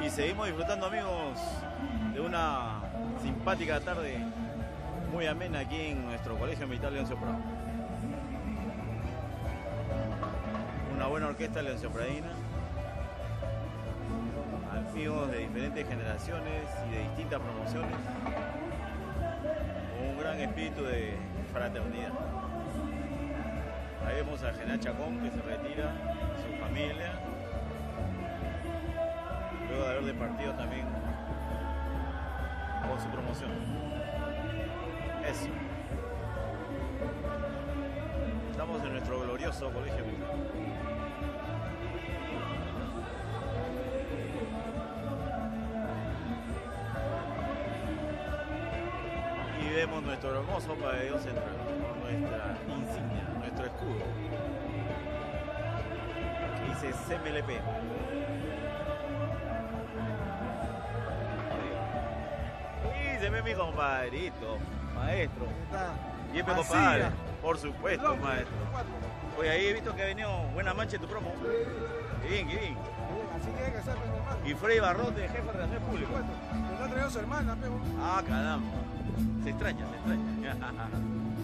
Y seguimos disfrutando, amigos, de una simpática tarde muy amena aquí en nuestro Colegio Militar Leoncio Prado. Una buena orquesta leoncio-pradina, amigos de diferentes generaciones y de distintas promociones, con un gran espíritu de fraternidad. Ahí vemos al general Chacón, que se retira, su familia, luego de haber departido también con su promoción. Eso. Estamos en nuestro glorioso Colegio Militar. Y vemos nuestro hermoso pabellón central, con nuestra insignia, nuestro escudo, que dice CMLP. Y se ve mi compadrito, maestro. Y mi compadre, por supuesto, maestro. Oye, ahí he visto que ha venido buena mancha en tu promo. Qué bien, qué bien. Así tiene que ser, mi hermano. Y Freddy Barrote, jefe de relaciones públicas. Nos ha traído su hermana, pero. Ah, caramba. Se extraña, se extraña.